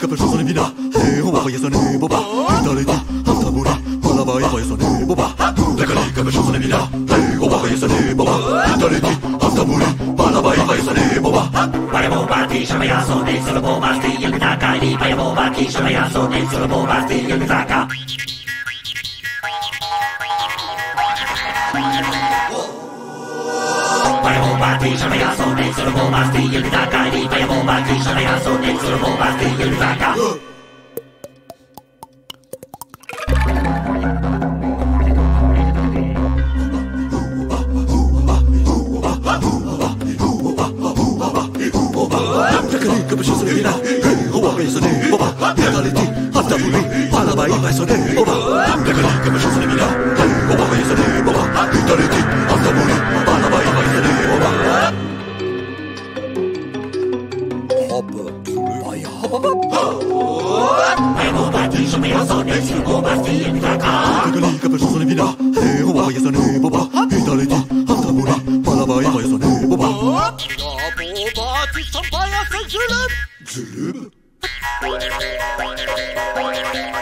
capriccioso di vina Uma voglio ne boba Vitality Hanta muri Malabai voglio ne boba Legali capriccioso di vina Uma voglio ne boba Vitality Hanta muri Malabai voglio ne boba Paremo bati shamaya sonne solo bomasti il taka li paremo bati shamaya sonne solo bomasti il taka Paremo bati shamaya sonne solo bomasti il taka li paremo bati shamaya sonne solo bomasti il taka capriccioso di vina Uma voglio ne boba Vitality Hanta muri Malabai voglio ne boba Legali capriccioso di vina Uma voglio ne boba Vitality Hanta muri Malabai voglio ne boba Hop Vai hop Paremo bati shamaya sonne solo bomasti il taka Legali capriccioso di vina Uma voglio ne boba Vitality Hanta muri Malabai voglio ne boba Bati sampaya sen zulüm. Zulüm